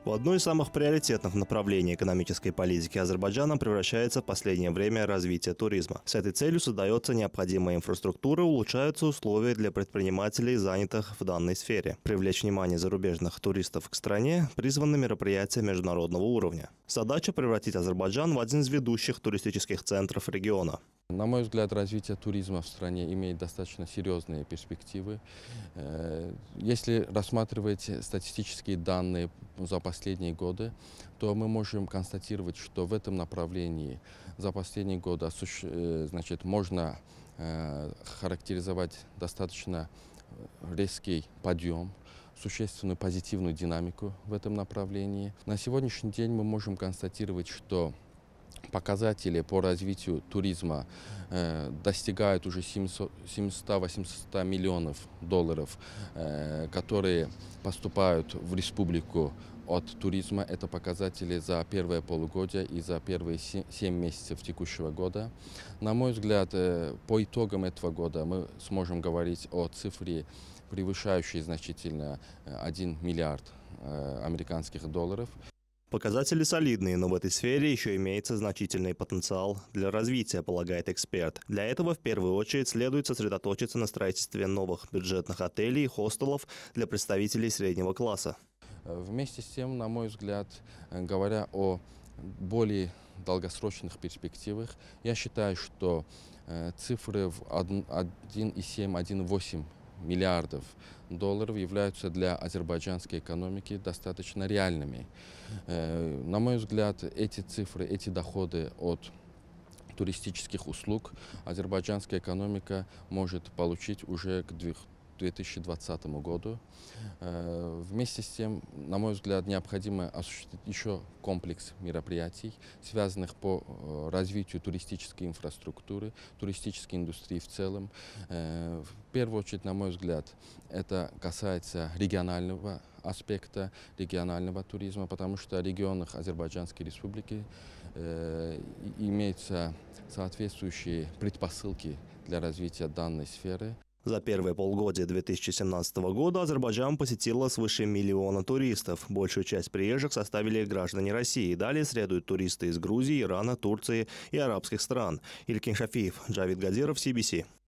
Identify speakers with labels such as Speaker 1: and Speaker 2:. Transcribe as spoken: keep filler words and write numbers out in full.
Speaker 1: В одно из самых приоритетных направлений экономической политики Азербайджана превращается в последнее время развитие туризма. С этой целью создается необходимая инфраструктура, улучшаются условия для предпринимателей, занятых в данной сфере. Привлечь внимание зарубежных туристов к стране призваны мероприятия международного уровня. Задача – превратить Азербайджан в один из ведущих туристических центров региона.
Speaker 2: На мой взгляд, развитие туризма в стране имеет достаточно серьезные перспективы. Если рассматривать статистические данные за последние годы, то мы можем констатировать, что в этом направлении за последние годы, значит, можно характеризовать достаточно резкий подъем, существенную позитивную динамику в этом направлении. На сегодняшний день мы можем констатировать, что показатели по развитию туризма э, достигают уже семьсот-восемьсот миллионов долларов, э, которые поступают в республику от туризма. Это показатели за первое полугодие и за первые семь месяцев текущего года. На мой взгляд, э, по итогам этого года мы сможем говорить о цифре, превышающей значительно один миллиард э, американских долларов.
Speaker 1: Показатели солидные, но в этой сфере еще имеется значительный потенциал для развития, полагает эксперт. Для этого в первую очередь следует сосредоточиться на строительстве новых бюджетных отелей и хостелов для представителей среднего класса.
Speaker 2: Вместе с тем, на мой взгляд, говоря о более долгосрочных перспективах, я считаю, что цифры в один и семь — один и восемь миллиардов долларов являются для азербайджанской экономики достаточно реальными. На мой взгляд, эти цифры, эти доходы от туристических услуг азербайджанская экономика может получить уже к две тысячи двадцатому году. Вместе с тем, на мой взгляд, необходимо осуществить еще комплекс мероприятий, связанных по развитию туристической инфраструктуры, туристической индустрии в целом. В первую очередь, на мой взгляд, это касается регионального аспекта, регионального туризма, потому что в регионах Азербайджанской республики э, имеются соответствующие предпосылки для развития данной сферы.
Speaker 1: За первое полугодие две тысячи семнадцатого года Азербайджан посетило свыше миллиона туристов. Большую часть приезжих составили граждане России. Далее следуют туристы из Грузии, Ирана, Турции и арабских стран. Илькин Шафиев, Джавид Гадиров, си би си.